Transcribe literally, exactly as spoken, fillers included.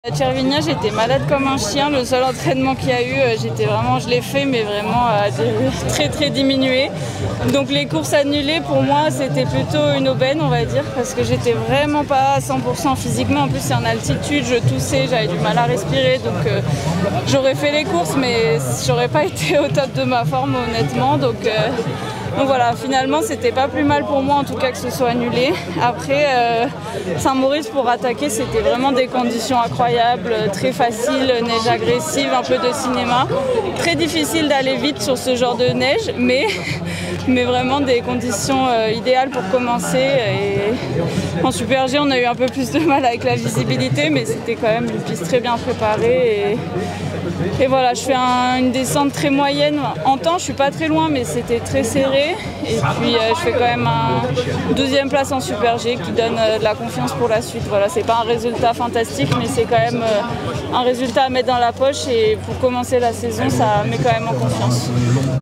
À Cervinia, j'étais malade comme un chien. Le seul entraînement qu'il y a eu, j'étais vraiment, je l'ai fait, mais vraiment euh, très très diminué. Donc les courses annulées, pour moi, c'était plutôt une aubaine, on va dire, parce que j'étais vraiment pas à cent pour cent physiquement. En plus, c'est en altitude, je toussais, j'avais du mal à respirer, donc euh, j'aurais fait les courses, mais j'aurais pas été au top de ma forme, honnêtement. Donc, euh, donc voilà, finalement, c'était pas plus mal pour moi, en tout cas, que ce soit annulé. Après, euh, Saint-Maurice, pour attaquer, c'était vraiment des conditions incroyables, très facile, neige agressive, un peu de cinéma. Très difficile d'aller vite sur ce genre de neige, mais, mais vraiment des conditions euh, idéales pour commencer. Et en Super G, on a eu un peu plus de mal avec la visibilité, mais c'était quand même une piste très bien préparée. Et, et voilà, je fais un, une descente très moyenne. En temps, je suis pas très loin, mais c'était très serré. Et puis, euh, je fais quand même un douzième place en Super G qui donne euh, de la confiance pour la suite. Voilà, c'est pas un résultat fantastique, mais c'est quand même euh, un résultat à mettre dans la poche. Et pour commencer la saison, ça met quand même en confiance.